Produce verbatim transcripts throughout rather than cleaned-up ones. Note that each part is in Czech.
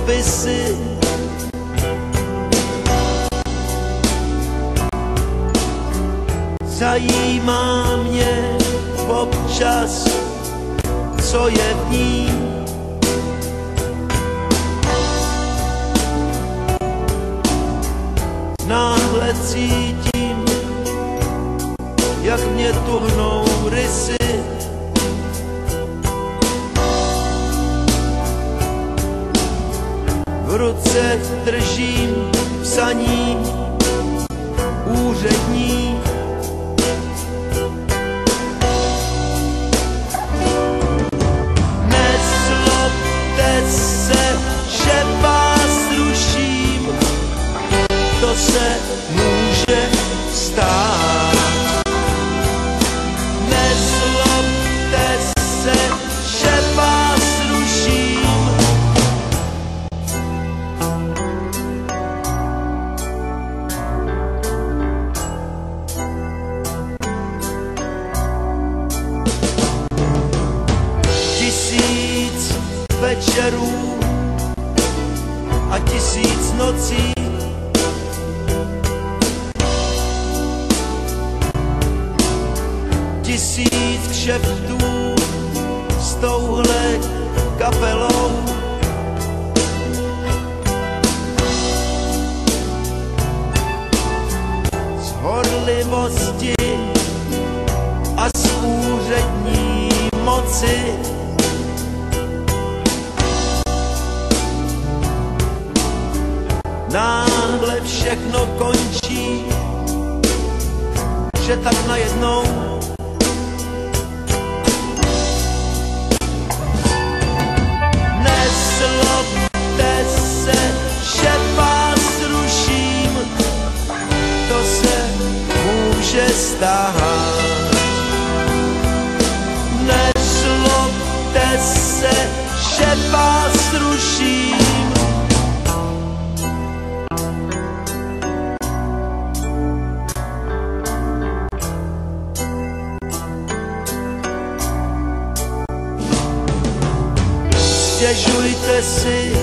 dopisy. Zajímá mě občas, co je v ní. Náhle cítím, jak mě tuhnou rysy. V ruce držím psaní úřední. Nezlobte se, že vás ruším, to se může stát. Nezlobte se, že vás ruším. Tisíc večerů a tisíc nocí. Tisíc kšeftů s touhle kapelou. Z horlivosti a z úřední moci. Náhle všechno končí, že tak najednou nezlobte se, že vás ruším, to se může stát. Nezlobte se, že vás ruším. Stěžujte si,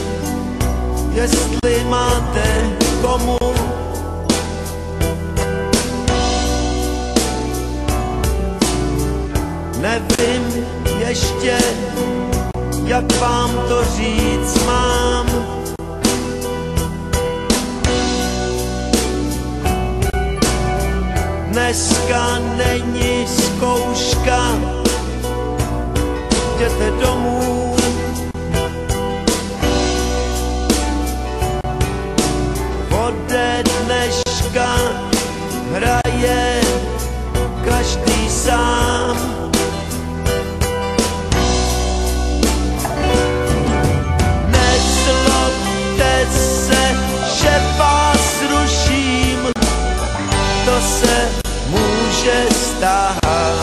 jestli máte komu. Nevím ještě, jak vám to říct mám. Dneska není zkouška, jděte domů. Ode dneška hraje každý sám. Nezlobte se, že vás ruším, to se může stát.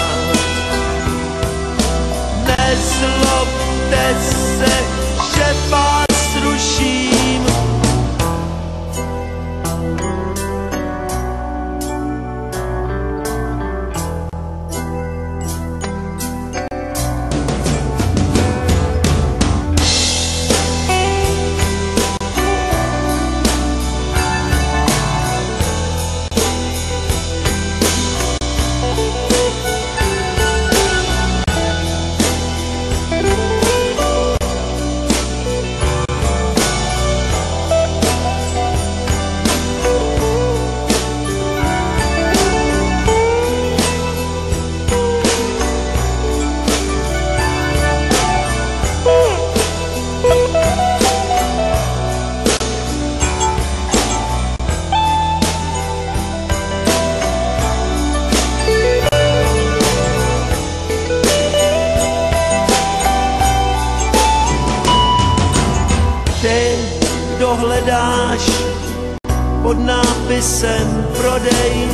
Nezlobte se, že vás ruším. Dohledáš pod nápisem prodej.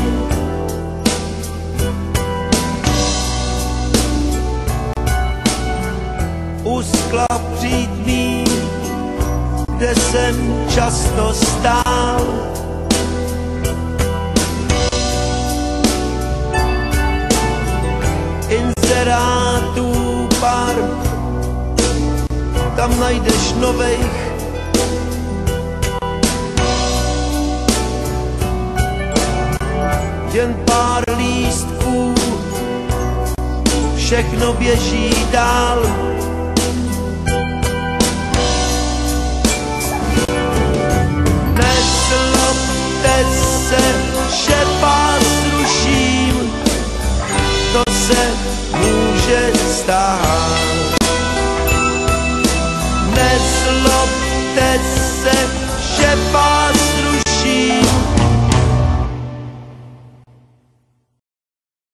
U skla přítmí, kde jsem často stál. Inzerátů pár, tam najdeš novejch Jen pár lístků, všechno běží dál. Nezlobte se, že vás ruším, to se může stát. Nezlobte se, že vás